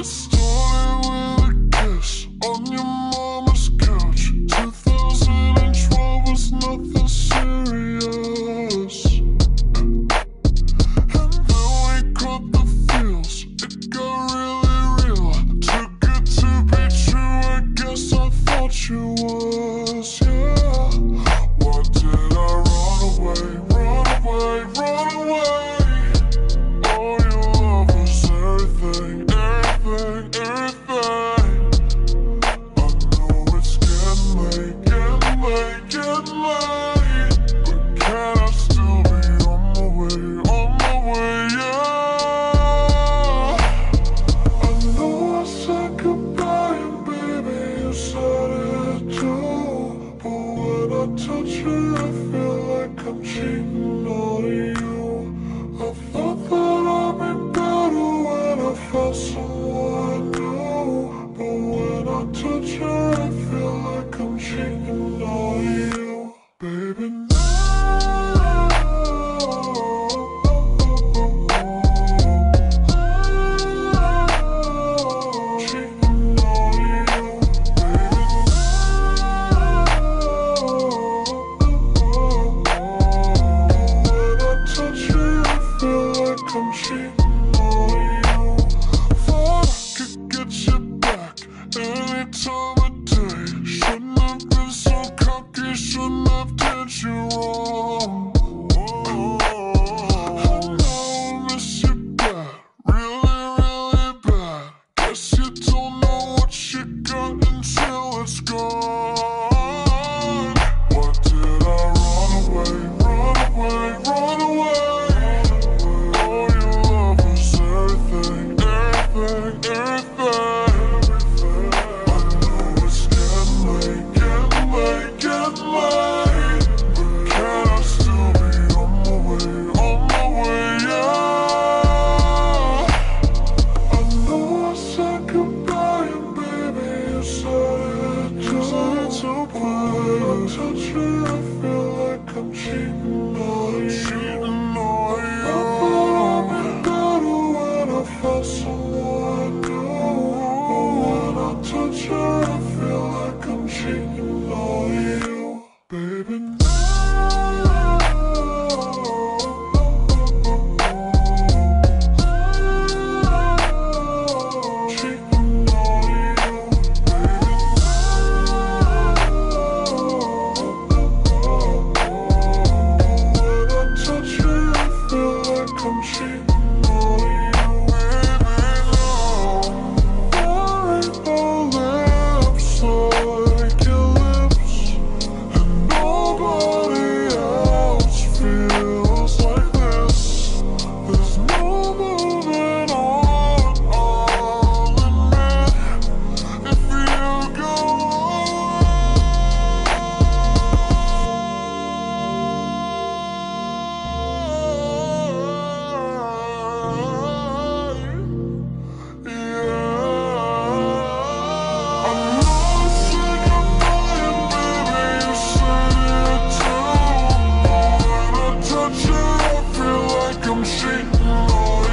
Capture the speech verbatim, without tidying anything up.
It started with a kiss on your mama's couch. two thousand twelve was nothing serious, and then we caught the feels. It got really real. Too good to be true, I guess I thought you was, yeah. Why did I run away, run away, run away? Oh, your love was everything, everything, everything. I know it's getting late, getting late, getting late, but can I still be on my way, on my way, yeah? I know I said goodbye and baby you said it too, but when I touch you I feel like I'm cheating on you. I thought that I'd be better when I found someone new, but when I touch her I feel like I'm cheating on you, baby. Now cheating on you, baby. When I touch her I feel like I'm cheating on you. Thought I could get you back any time of day. Shouldn't have been so cocky, shouldn't have did you wrong. And now I miss you bad, really, really bad. Guess you don't know what you got until it's gone. Why did I run away, run away, run away? Oh, your love was everything, everything, everything. I know it's getting late, getting late, getting late, but can I still be on my way, on my way, yeah? I know I said goodbye and baby you said it too, but when I touch you I feel like I'm cheating on you. Cheating on you. I thought I'd be better when I found someone new, but when I touch her I feel like I'm cheating on you, baby. Cheating on you, baby. When I touch her I feel like I'm cheating on you, baby. No, there ain't no lips like your lips, and nobody else feels like this. There's no moving on, I'll admit, if you go away, yeah. I know I said goodbye and baby you said it too, but when I touch you I feel like I'm cheating on